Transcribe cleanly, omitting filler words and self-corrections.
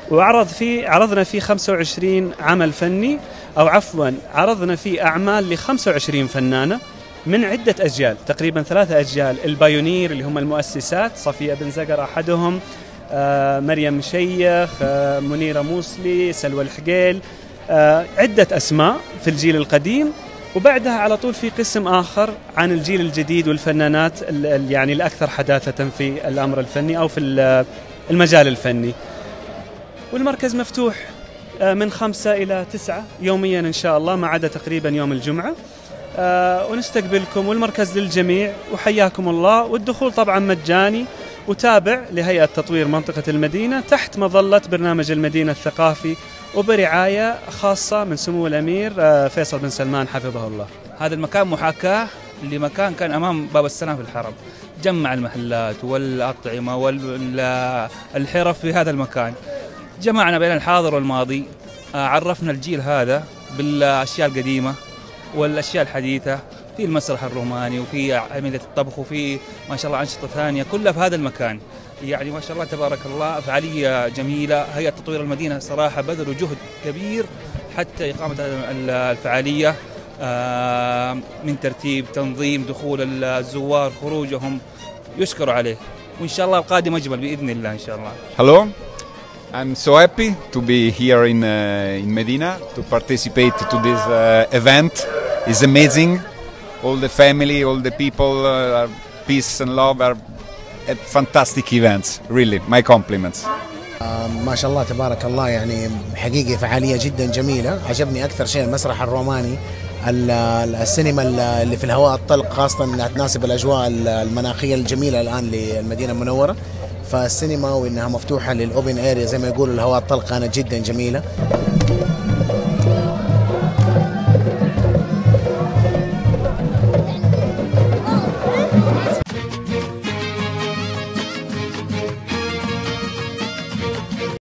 عرضنا فيه 25 عمل فني، أو عفوا عرضنا فيه أعمال ل 25 فنانة من عدة أجيال، تقريبا 3 أجيال. البايونير اللي هم المؤسسات، صفية بن زقر أحدهم، مريم مشيخ، منيرة موسلي، سلوى الحقيل، عدة أسماء في الجيل القديم. وبعدها على طول في قسم آخر عن الجيل الجديد والفنانات يعني الأكثر حداثة في الأمر الفني أو في المجال الفني. والمركز مفتوح من 5 إلى 9 يوميا إن شاء الله، ما عدا تقريبا يوم الجمعة. ونستقبلكم، والمركز للجميع، وحياكم الله. والدخول طبعا مجاني، وتابع لهيئة تطوير منطقة المدينة تحت مظلة برنامج المدينة الثقافي، وبرعاية خاصة من سمو الأمير فيصل بن سلمان حفظه الله. هذا المكان محاكاة لمكان كان أمام باب السلام في الحرم، جمع المحلات والأطعمة والحرف في هذا المكان، جمعنا بين الحاضر والماضي، عرفنا الجيل هذا بالأشياء القديمة والأشياء الحديثة، في المسرح الروماني وفي عملية الطبخ وفي ما شاء الله أنشطة ثانية كلها في هذا المكان. يعني ما شاء الله تبارك الله، فعالية جميلة. هيئة تطوير المدينة صراحة بذلوا جهد كبير حتى إقامة الفعالية، من ترتيب، تنظيم، دخول الزوار، خروجهم، يشكروا عليه. وإن شاء الله القادم أجمل بإذن الله إن شاء الله. Hello, I'm so happy to be here in Medina to participate to this event. It's amazing. All the family, all the people, peace and love are fantastic events. Really, my compliments. ما شاء الله تبارك الله، يعني حقيقة فعالية جدا جميلة. عجبني أكثر شيء المسرح الروماني، السينما اللي في الهواء الطلق، خاصة أنها تناسب الأجواء المناخية الجميلة الآن للمدينة المنورة. فالسينما وإنها مفتوحة للأوبن إيريا زي ما يقولوا الهواء الطلق كانت جدا جميلة.